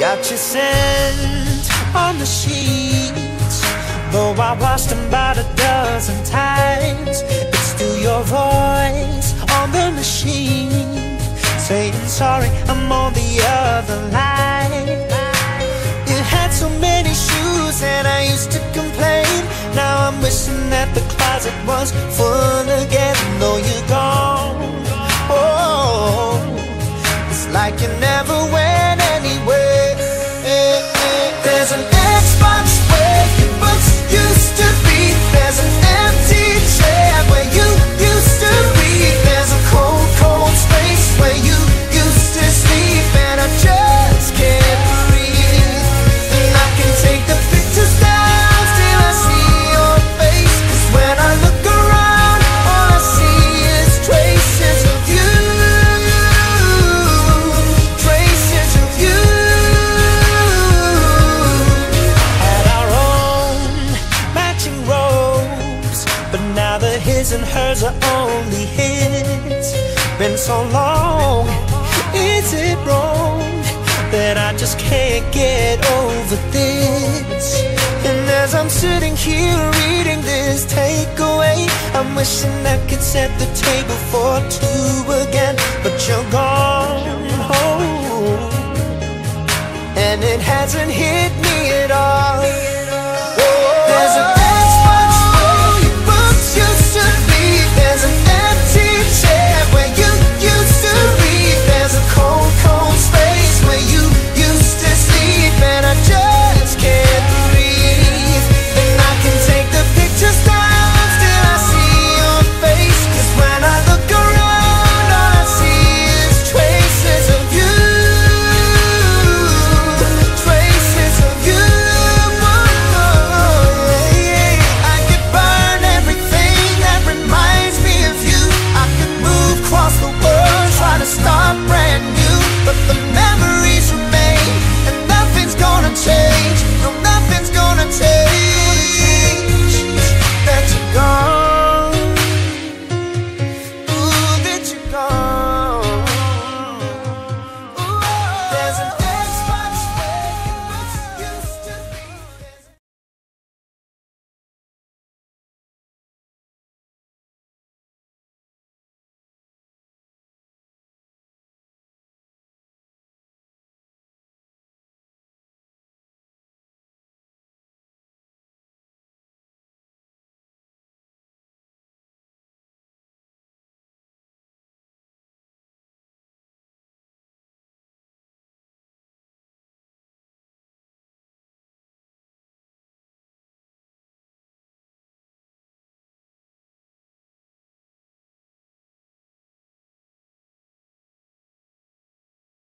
Got your scent on the sheets, though I washed them about a dozen times. It's still your voice on the machine, saying sorry, I'm on the other line. You had so many shoes and I used to complain. Now I'm wishing that the closet was full again. Though you're gone, oh, it's like you never went anywhere. There's an Xbox where your books used to be. There's an empty chair where you used to be. There's a cold, cold space where you used to sleep. And I just can't breathe. And I can take the pictures down, still I see your face. 'Cause when I look around, all I see is traces of you. Traces of you. Had our own matching robes, but now the his and hers are only his. Been so long, is it wrong that I just can't get over this? And as I'm sitting here reading this takeaway, I'm wishing I could set the table for two again. But you're gone, oh, and it hasn't hit me at all.